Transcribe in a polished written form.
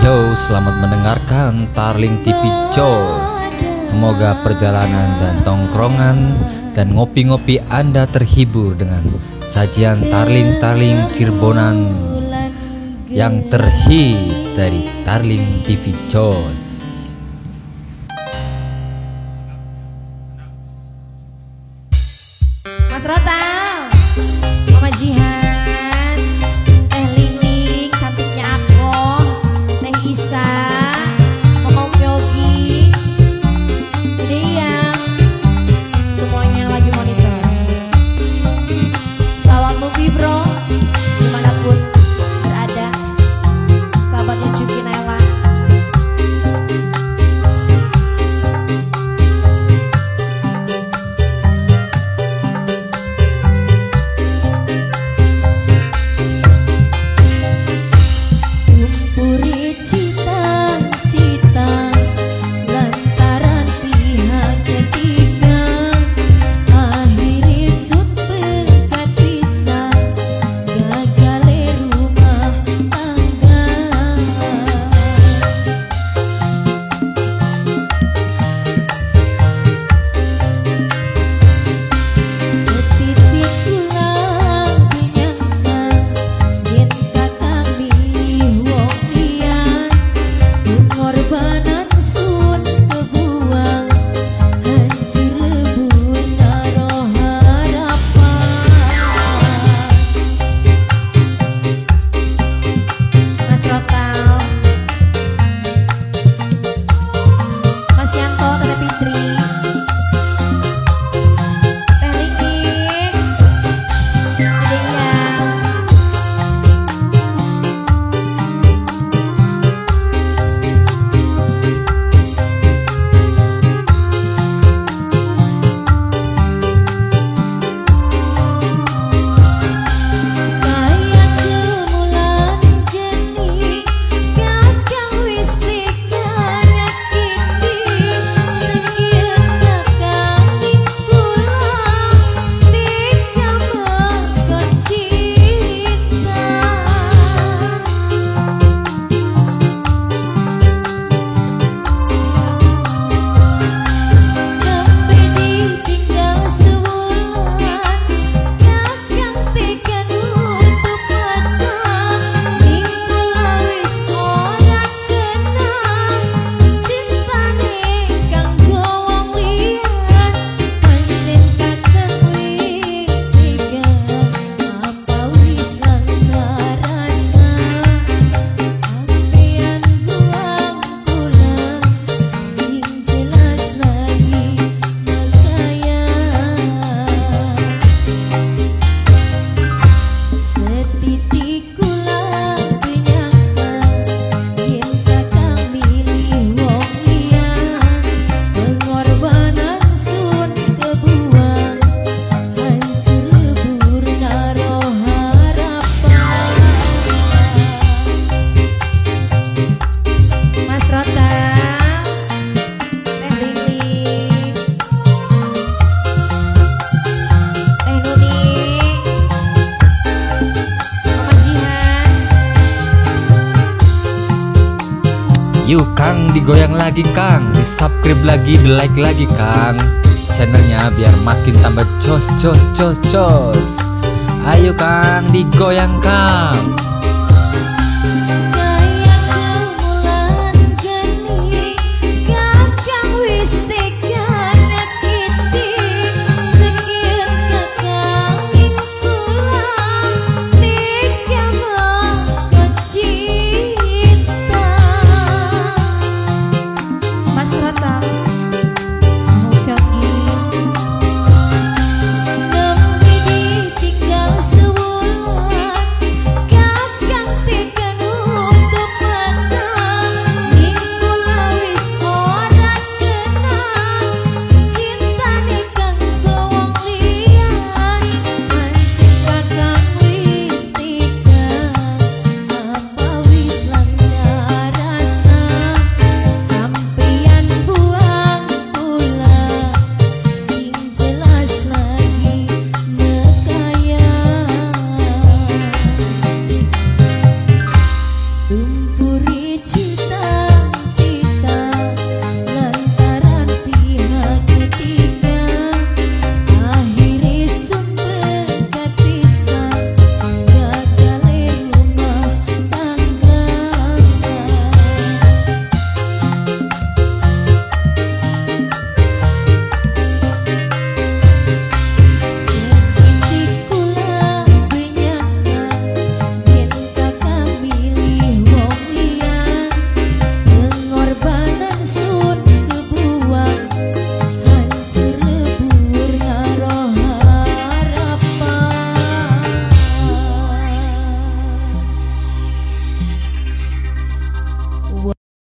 Yo, selamat mendengarkan Tarling TV Jos. Semoga perjalanan dan tongkrongan dan ngopi-ngopi Anda terhibur dengan sajian Tarling-Tarling Cirebonan yang terhits dari Tarling TV Jos. Mas Rotal, Mama Jihan, Teh Liling, cantiknya aku, Teh Isa, Mama Yogi, Deyang, semuanya lagi monitor. Salam Mubi Bro, dimanapun berada, sahabatnya Cuki Naila. Yuk Kang, digoyang lagi Kang, di subscribe lagi, di like lagi Kang channelnya biar makin tambah jos. Ayo Kang, digoyang Kang. Tumpuri